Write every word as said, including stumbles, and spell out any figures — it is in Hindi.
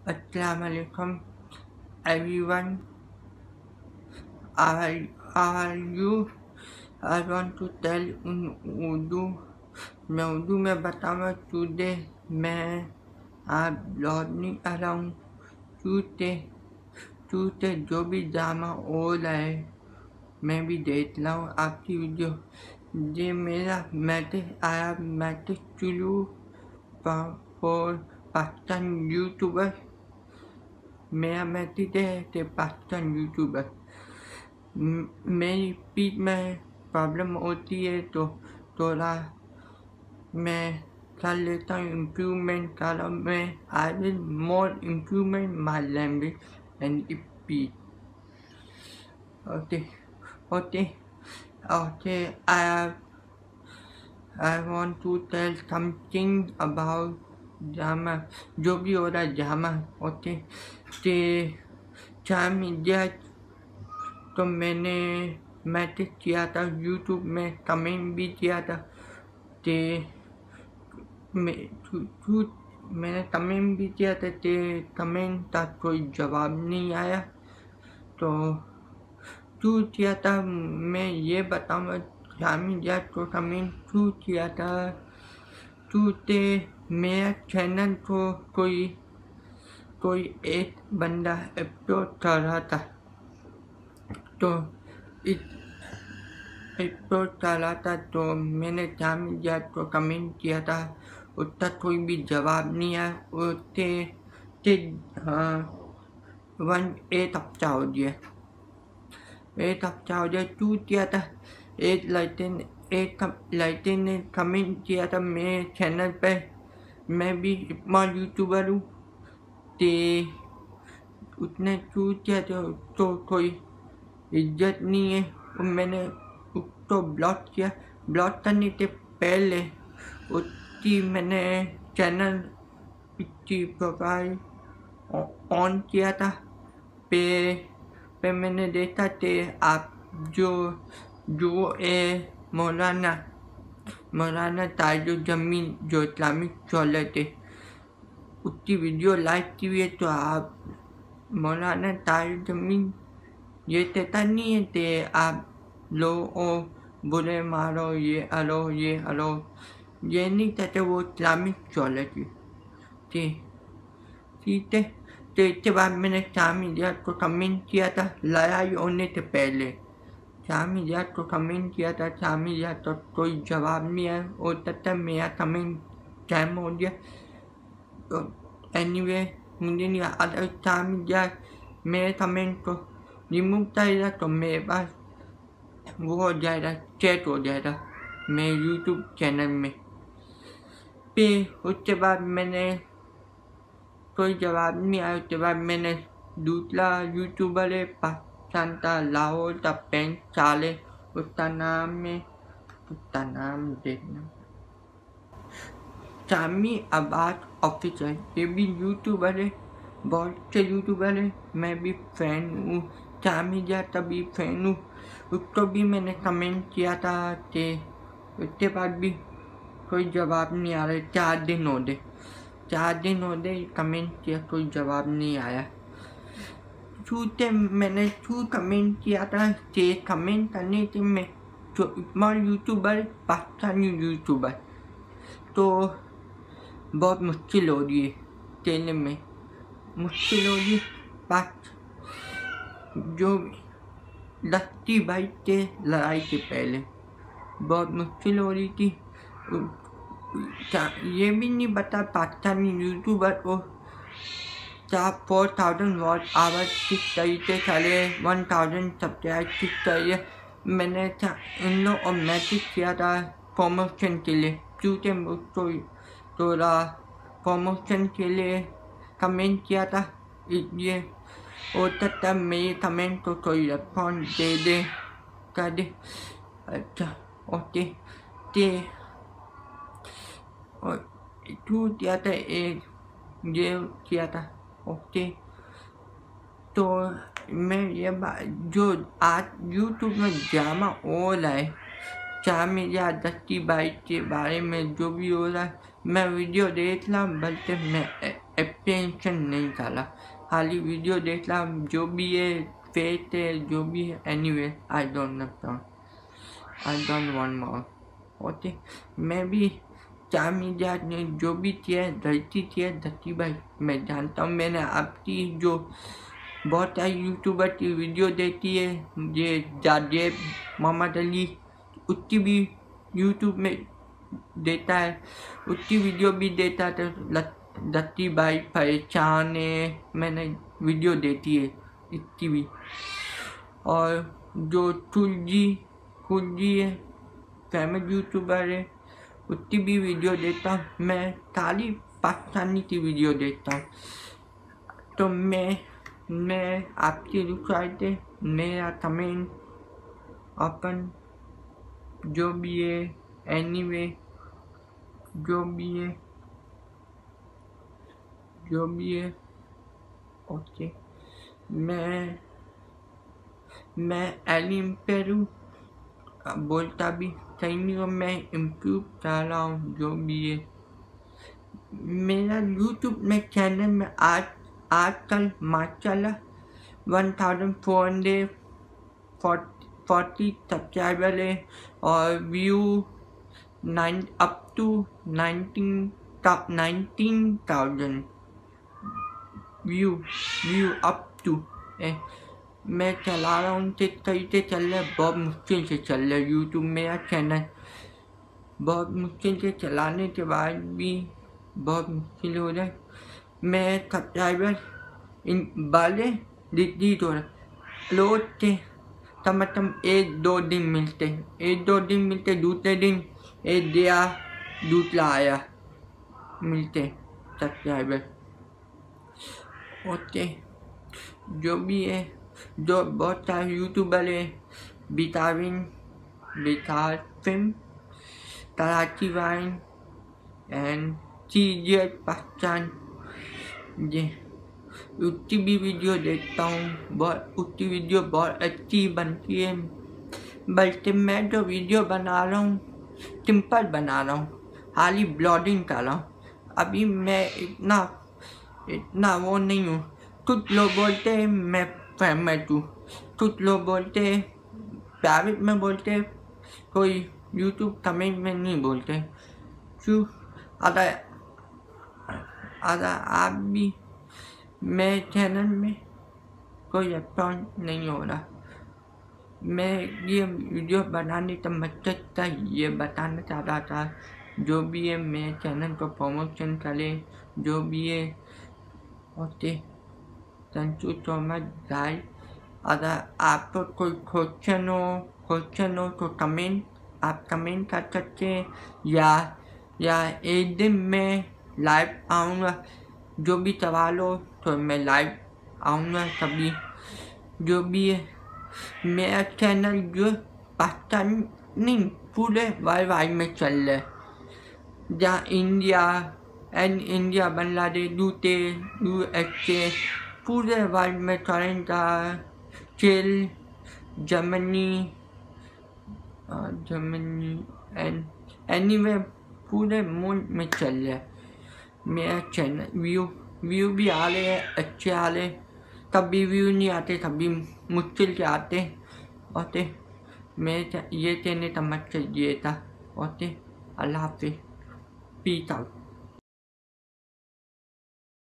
Assalamualaikum everyone. How are, how are you? I want to tell in Urdu मैं उर्दू में बताऊँगा टुडे मैं आप ब्लॉग नहीं आ रहा हूँ टूटे टूटे जो भी ड्रामा हो रहा है मैं भी देख रहा हूँ आपकी वीडियो ये मेरा मैसेज आया मैसेज चुलू फॉर पाकिस्तान यूट्यूबर मेरा मैसेज है कि पाकिस्तान यूट्यूबर मेरी पीठ में प्रॉब्लम होती है तो थोड़ा मैं कर लेता हूँ इम्प्रूवमेंट कर रहा हूँ मैं I will more improvement my language and speech okay okay okay I I want to tell something about drama जो भी हो रहा है ड्रामा ओके ते चार मीडिया तो मैंने मैसेज किया था यूट्यूब में कमेंट भी किया था ते मैं मैंने कमेंट भी किया था ते कमेंट का कोई जवाब नहीं आया तो क्यों किया था मैं ये बताऊँगा शामिल या तो कमेंट क्यों किया था क्यों ते मेरा चैनल को कोई कोई एक बंदा अपलोड कर रहा था तो इस अपलोड कर रहा था तो मैंने शामिल या तो कमेंट किया था उसका कोई भी जवाब नहीं आया उसके ते हाँ वन एक हफ्ता हो गया एक हफ्ता हो गया क्यों किया था एक लड़के ने एक लड़के ने कमेंट किया था मेरे चैनल पे मैं भी स्मॉल यूट्यूबर हूँ ते उसने क्यों किया था तो कोई इज्जत नहीं है और मैंने उसको ब्लॉक किया ब्लॉक करने के पहले उसकी मैंने चैनल की प्रोफाइल ऑन किया था पे पे मैंने देखा कि आप जो जो ए मौलाना मौलाना ताजुद्दीन जो इस्लामिक स्कॉलर थे उसकी वीडियो लाइक की हुई है तो आप मौलाना ताजुद्दीन ये कहता नहीं है कि आप लो ओ बुरे मारो ये हलो ये हलो ये नहीं कहते वो इस्लामिक स्कॉलर थी ठीक ठीक है तो इसके बाद मैंने शामिल को कमेंट किया था लड़ाई होने से पहले शामिल को कमेंट किया था शामिल तो कोई जवाब नहीं आया और तब तक मेरा कमेंट टाइम हो गया तो एनीवे मुझे नहीं अगर शामिल मेरे कमेंट को रिमूव करेगा तो मेरे पास वो हो जाएगा चैट हो जाएगा मेरे यूट्यूब चैनल में फिर उसके बाद मैंने कोई जवाब नहीं आया उसके बाद मैंने दूसरा यूट्यूबर है पाकिस्तान का लाहौर का पेन चाले उसका नाम है उसका नाम देखना शामी अब्बास ऑफिशियल ये भी यूट्यूबर है बहुत से यूट्यूबर है मैं भी फैन हूँ शामी जा तभी फैन हूँ उसको भी मैंने कमेंट किया था कि उसके बाद भी कोई जवाब नहीं आ रहा चार दिन हो गए चार दिन हो गए कमेंट किया कोई जवाब नहीं आया छूते मैंने छू कमेंट किया था कि कमेंट करने से मैं जो स्मॉल यूट्यूबर पाकिस्तानी यूट्यूबर तो बहुत मुश्किल हो रही है कहने में मुश्किल हो रही बात जो लत्ती भाई के लड़ाई के पहले बहुत मुश्किल हो रही थी ये भी नहीं बता पाकिस्तानी यूट्यूबर को चार फोर थाउजेंड वॉट आवर किस तरीके चले वन थाउजेंड सब्सक्राइब किस तरीके मैंने इन लोग और मैसेज किया था प्रमोशन के लिए क्योंकि मुझको थोड़ा प्रमोशन के लिए कमेंट किया था इसलिए और तब तक मेरे कमेंट को कोई रिस्पॉन्ड दे दे कर दे अच्छा ओके ते और टू किया था एक ये किया था ओके तो मैं ये बात जो आज यूट्यूब में ड्रामा हो रहा है चाहे या दस्ती बाइक के बारे में जो भी हो रहा है मैं वीडियो देख रहा हूँ बल्कि मैं एप्रीहेंशन नहीं डाला, खाली वीडियो देख रहा, जो भी है फेट है, जो भी है, anyway I don't know, I don't want more. Okay, मैं भी क्या मीडिया ने जो भी किया है गलती की है धरती भाई, मैं जानता हूँ। मैंने आपकी जो बहुत सारी यूट्यूबर की वीडियो देखी है, ये जाजेब मोहम्मद अली, उसकी भी यूट्यूब में देता है, उसकी वीडियो भी देता है, तो धरती भाई पहचान है, मैंने वीडियो देती है इसकी भी। और जो तुलजी कुलजी है, फेमस यूट्यूबर है, उसकी भी वीडियो देता हूँ। मैं खाली पाकिस्तानी की वीडियो देखता हूँ। तो मैं मैं आपकी रिक्वेस्ट है, मेरा कमेंट अपन जो भी है, एनीवे जो भी है जो भी है ओके। मैं मैं एलिम पेरू बोलता भी सही नहीं हूँ, मैं इम्प्रूव कर रहा हूँ जो भी है। मेरा यूट्यूब में चैनल में आज आजकल माशाल्लाह one thousand four hundred forty subscriber है और view nine up to nineteen top nineteen thousand view view up to है। मैं चला रहा हूँ, सही से चल रहा है, बहुत मुश्किल से चल रहा है यूट्यूब मेरा चैनल, बहुत मुश्किल से चलाने के बाद भी बहुत मुश्किल हो रहा है। मैं सब्सक्राइबर इन वाले डिलीट हो रहा लोड थे, तब मतलब एक दो दिन मिलते एक दो दिन मिलते दूसरे दिन एक दिया दूसरा आया मिलते सब्सक्राइबर। ओके, जो भी है, जो बहुत सारे यूट्यूबर है, बिताविन बितार फिल्म, कराची वाइन एंड चीजें पहचान, ये उसकी भी वीडियो देखता हूँ, बहुत उसकी वीडियो बहुत अच्छी बनती है। बल्कि मैं जो वीडियो बना रहा हूँ सिंपल बना रहा हूँ, हाली ब्लॉगिंग कर रहा हूँ। अभी मैं इतना इतना वो नहीं हूँ। कुछ लोग बोलते हैं मैं फेमस हूँ, कुछ लोग बोलते हैं प्राइवेट में बोलते हैं, कोई यूट्यूब कमेंट में नहीं बोलते। क्यों? अगर अगर आप भी मेरे चैनल में कोई अकाउंट नहीं हो रहा, मैं ये वीडियो बनाने का मकसद था ये बताना चाह रहा था, जो भी है मेरे चैनल को प्रमोशन करे, जो भी है okay. Thank you so much guys. अगर आपको कोई क्वेश्चन हो क्वेश्चन हो तो कमेंट आप कमेंट कर सकते हैं, या या एक दिन मैं लाइव आऊँगा, जो भी सवाल हो तो मैं लाइव आऊँगा कभी। जो भी है मेरा चैनल जो पाकिस्तान नहीं पूरे वर्ल्ड वाइड में चल रहा है, जहाँ India and India Bangladesh UK U S A पूरे वर्ल्ड में Toronto chill Germany Germany and anyway पूरे मुल्क में चल रहा है मेरा चैनल। व्यू व्यू भी आ रहे हैं, अच्छे आ रहे, कभी व्यू नहीं आते, कभी मुश्किल के आते। ओके, मेरे ये चैनल का मकसद ये था। ओके, अल्लाह हाफिज़, पीस आउट।